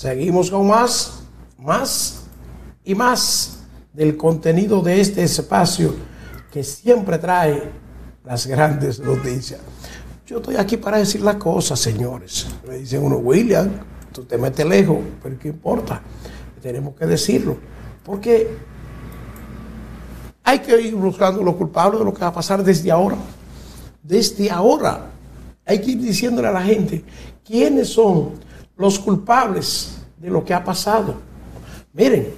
Seguimos con más y más del contenido de este espacio que siempre trae las grandes noticias. Yo estoy aquí para decir las cosas, señores. Me dicen uno, William, tú te metes lejos, pero ¿qué importa? Tenemos que decirlo, porque hay que ir buscando los culpables de lo que va a pasar desde ahora. Desde ahora hay que ir diciéndole a la gente quiénes son los culpables de lo que ha pasado. Miren,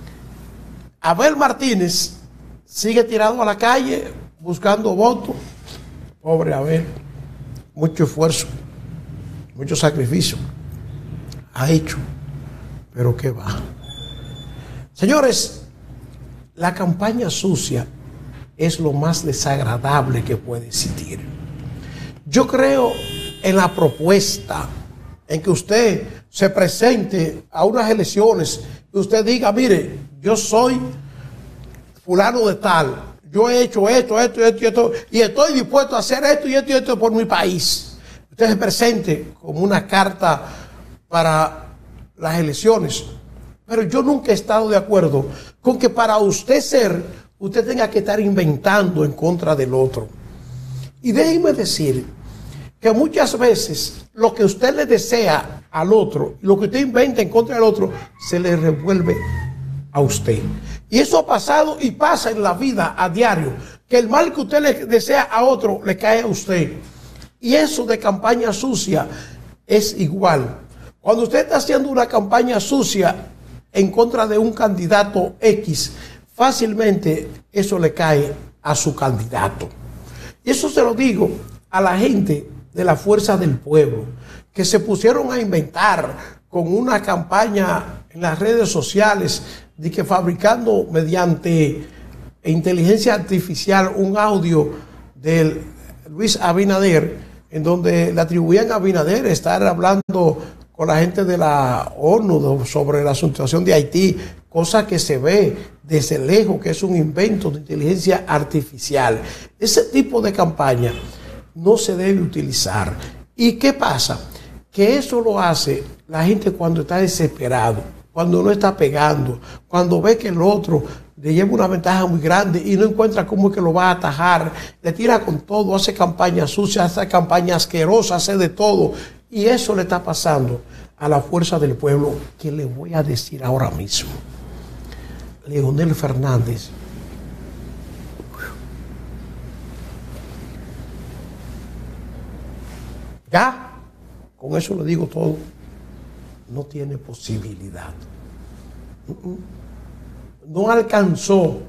Abel Martínez sigue tirado a la calle buscando votos. Pobre Abel, mucho esfuerzo, mucho sacrificio ha hecho, pero qué va. Señores, la campaña sucia es lo más desagradable que puede existir. Yo creo en la propuesta, en que usted se presente a unas elecciones y usted diga, mire, yo soy fulano de tal, yo he hecho esto, y estoy dispuesto a hacer esto y esto por mi país. Usted se presente como una carta para las elecciones. Pero yo nunca he estado de acuerdo con que para usted ser, usted tenga que estar inventando en contra del otro. Y déjeme decir que muchas veces lo que usted le desea al otro, lo que usted inventa en contra del otro, se le revuelve a usted. Y eso ha pasado y pasa en la vida a diario, que el mal que usted le desea a otro le cae a usted. Y eso de campaña sucia es igual. Cuando usted está haciendo una campaña sucia en contra de un candidato X, fácilmente eso le cae a su candidato. Y eso se lo digo a la gente de la Fuerza del Pueblo, que se pusieron a inventar con una campaña en las redes sociales de que fabricando mediante inteligencia artificial un audio de Luis Abinader, en donde le atribuían a Abinader estar hablando con la gente de la ONU sobre la situación de Haití, cosa que se ve desde lejos que es un invento de inteligencia artificial. Ese tipo de campaña no se debe utilizar. ¿Y qué pasa? Que eso lo hace la gente cuando está desesperado, cuando no está pegando, cuando ve que el otro le lleva una ventaja muy grande y no encuentra cómo es que lo va a atajar, le tira con todo, hace campaña sucia, hace campaña asquerosa, hace de todo. Y eso le está pasando a la Fuerza del Pueblo, que le voy a decir ahora mismo. Leonel Fernández, ya, con eso le digo todo, no tiene posibilidad. No alcanzó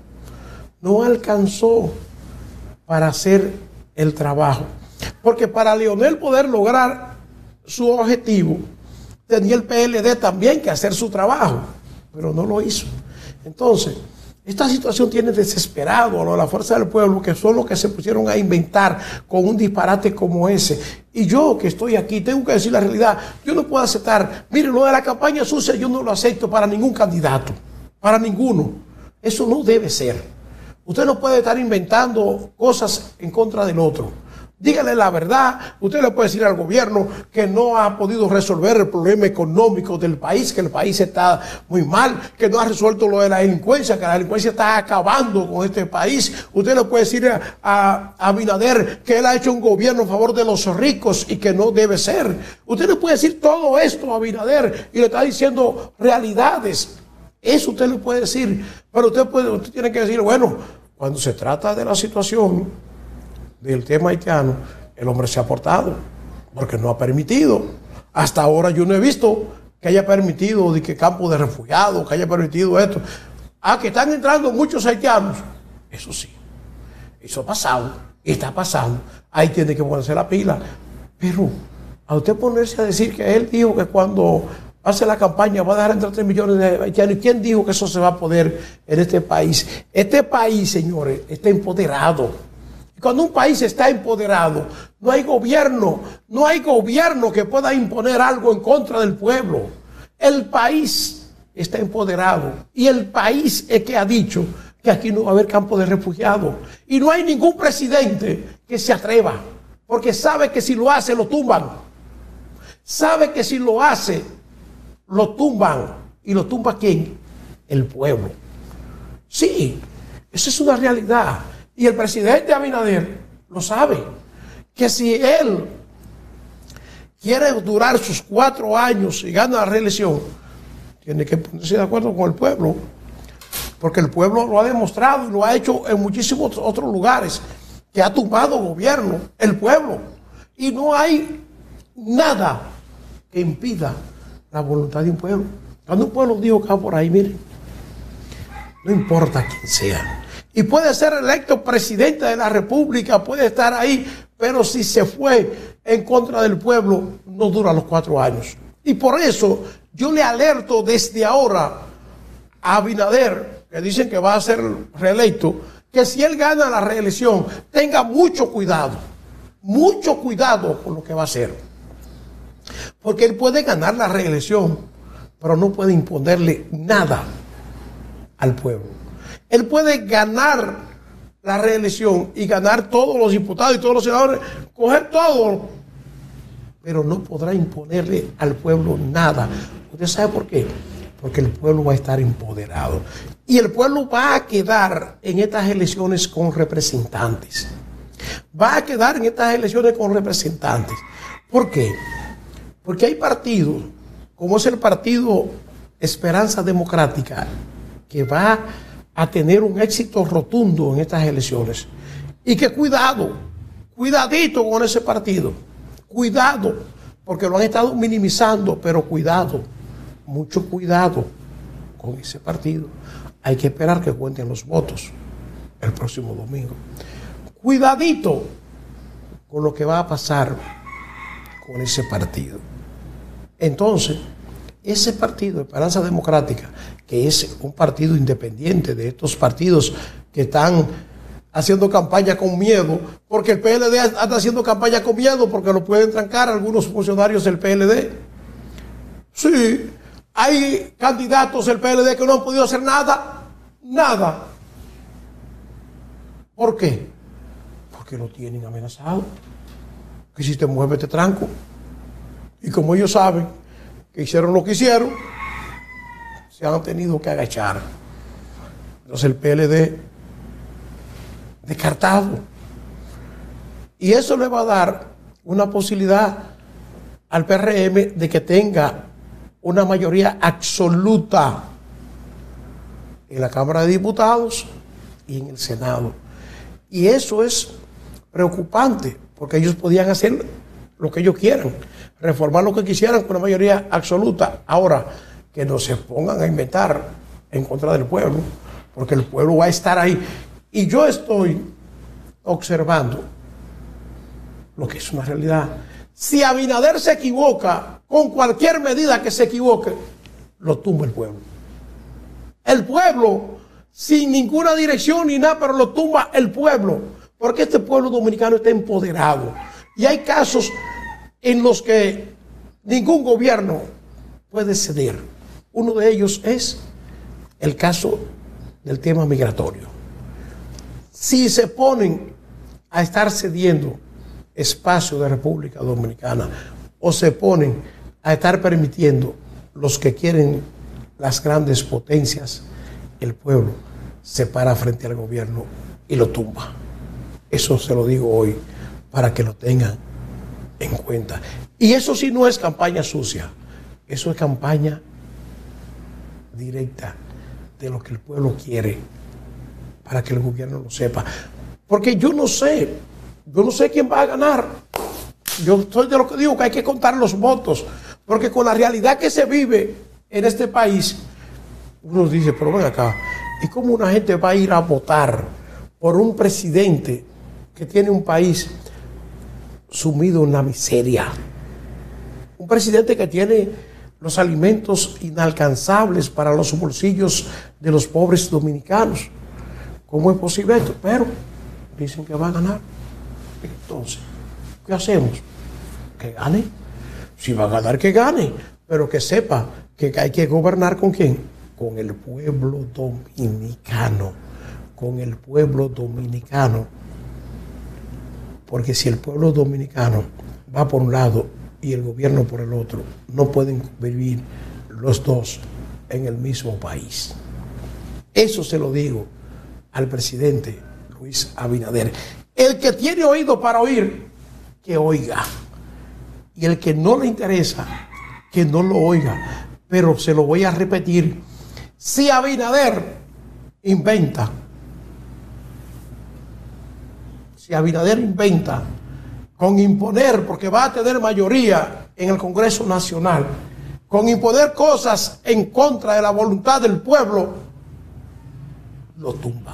para hacer el trabajo. Porque para Leonel poder lograr su objetivo, tenía el PLD también que hacer su trabajo, pero no lo hizo. Entonces, esta situación tiene desesperado a la Fuerza del Pueblo, que son los que se pusieron a inventar con un disparate como ese. Y yo que estoy aquí, tengo que decir la realidad. Yo no puedo aceptar, mire, lo de la campaña sucia yo no lo acepto para ningún candidato, para ninguno. Eso no debe ser. Usted no puede estar inventando cosas en contra del otro. Dígale la verdad. Usted le puede decir al gobierno que no ha podido resolver el problema económico del país, que el país está muy mal, que no ha resuelto lo de la delincuencia, que la delincuencia está acabando con este país. Usted le puede decir a Abinader que él ha hecho un gobierno a favor de los ricos y que no debe ser. Usted le puede decir todo esto a Abinader y le está diciendo realidades. Eso usted le puede decir, pero usted tiene que decir, bueno, cuando se trata de la situación del tema haitiano, el hombre se ha portado, porque no ha permitido. Hasta ahora yo no he visto que haya permitido de que campo de refugiados, que haya permitido esto. Que están entrando muchos haitianos. Eso sí, eso ha pasado, está pasando. Ahí tiene que ponerse la pila. Pero a usted ponerse a decir que él dijo que cuando hace la campaña va a dejar entrar 3 millones de haitianos. ¿Y quién dijo que eso se va a poder en este país? Este país, señores, está empoderado. Cuando un país está empoderado, no hay gobierno que pueda imponer algo en contra del pueblo. El país está empoderado y el país es que ha dicho que aquí no va a haber campo de refugiados. Y no hay ningún presidente que se atreva, porque sabe que si lo hace lo tumban. Sabe que si lo hace lo tumban. ¿Y lo tumba quién? El pueblo. Sí, esa es una realidad. Y el presidente Abinader lo sabe. Que si él quiere durar sus 4 años y gana la reelección, tiene que ponerse de acuerdo con el pueblo. Porque el pueblo lo ha demostrado y lo ha hecho en muchísimos otros lugares, que ha tumbado gobierno, el pueblo. Y no hay nada que impida la voluntad de un pueblo. Cuando un pueblo dijo que va por ahí, miren, no importa quién sea. Y puede ser electo presidente de la República, puede estar ahí, pero si se fue en contra del pueblo, no dura los 4 años. Y por eso yo le alerto desde ahora a Abinader, que dicen que va a ser reelecto, que si él gana la reelección, tenga mucho cuidado con lo que va a hacer. Porque él puede ganar la reelección, pero no puede imponerle nada al pueblo. Él puede ganar la reelección y ganar todos los diputados y todos los senadores, coger todo, pero no podrá imponerle al pueblo nada. ¿Usted sabe por qué? Porque el pueblo va a estar empoderado. Y el pueblo va a quedar en estas elecciones con representantes. Va a quedar en estas elecciones con representantes. ¿Por qué? Porque hay partidos, como es el partido Esperanza Democrática, que va a tener un éxito rotundo en estas elecciones. Y que cuidadito con ese partido. Cuidado, porque lo han estado minimizando, pero cuidado, mucho cuidado con ese partido. Hay que esperar que cuenten los votos el próximo domingo. Cuidadito con lo que va a pasar con ese partido. Entonces, ese partido, Esperanza Democrática, que es un partido independiente de estos partidos que están haciendo campaña con miedo, porque el PLD está haciendo campaña con miedo porque lo pueden trancar algunos funcionarios del PLD. Sí, hay candidatos del PLD que no han podido hacer nada. ¿Por qué? Porque lo tienen amenazado. Que si te mueves te tranco. Y como ellos saben que hicieron lo que hicieron, se han tenido que agachar. Entonces el PLD descartado. Y eso le va a dar una posibilidad al PRM de que tenga una mayoría absoluta en la Cámara de Diputados y en el Senado. Y eso es preocupante, porque ellos podían hacer lo que ellos quieran, reformar lo que quisieran con una mayoría absoluta. Ahora, que no se pongan a inventar en contra del pueblo, porque el pueblo va a estar ahí. Y yo estoy observando lo que es una realidad. Si Abinader se equivoca, con cualquier medida que se equivoque, lo tumba el pueblo. El pueblo, sin ninguna dirección ni nada, pero lo tumba el pueblo. Porque este pueblo dominicano está empoderado. Y hay casos en los que ningún gobierno puede ceder. Uno de ellos es el caso del tema migratorio. Si se ponen a estar cediendo espacio de República Dominicana o se ponen a estar permitiendo los que quieren las grandes potencias, el pueblo se para frente al gobierno y lo tumba. Eso se lo digo hoy para que lo tengan en cuenta. Y eso sí no es campaña sucia, eso es campaña directa de lo que el pueblo quiere, para que el gobierno lo sepa. Porque yo no sé quién va a ganar. Yo soy de lo que digo que hay que contar los votos, porque con la realidad que se vive en este país, uno dice, pero ven acá, ¿y cómo una gente va a ir a votar por un presidente que tiene un país sumido en la miseria? Un presidente que tiene los alimentos inalcanzables para los bolsillos de los pobres dominicanos. ¿Cómo es posible esto? Pero dicen que va a ganar. Entonces, ¿qué hacemos? Que gane. Si va a ganar, que gane. Pero que sepa que hay que gobernar ¿con quién? Con el pueblo dominicano. Con el pueblo dominicano. Porque si el pueblo dominicano va por un lado y el gobierno por el otro, no pueden vivir los dos en el mismo país. Eso se lo digo al presidente Luis Abinader. El que tiene oído para oír, que oiga. Y el que no le interesa, que no lo oiga. Pero se lo voy a repetir. Si Abinader inventa con imponer, porque va a tener mayoría en el Congreso Nacional, con imponer cosas en contra de la voluntad del pueblo, lo tumban.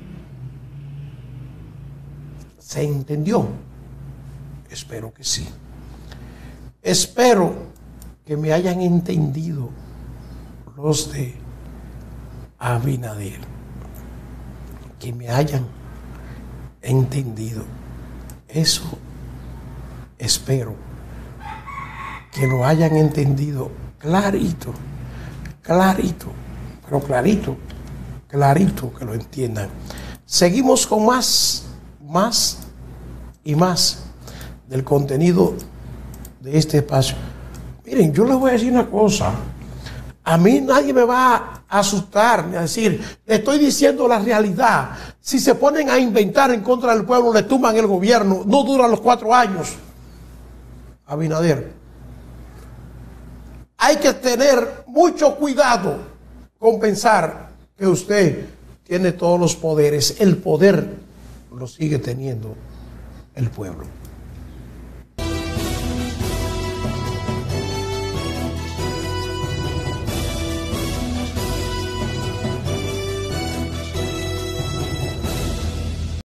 ¿Se entendió? Espero que sí. Espero que me hayan entendido los de Abinader, que me hayan entendido. Eso espero que lo hayan entendido clarito, pero clarito que lo entiendan. Seguimos con más y más del contenido de este espacio. Miren, yo les voy a decir una cosa. A mí nadie me va a asustar ni a decir, le estoy diciendo la realidad. Si se ponen a inventar en contra del pueblo, le tumban el gobierno, no duran los 4 años. Abinader, hay que tener mucho cuidado con pensar que usted tiene todos los poderes. El poder lo sigue teniendo el pueblo.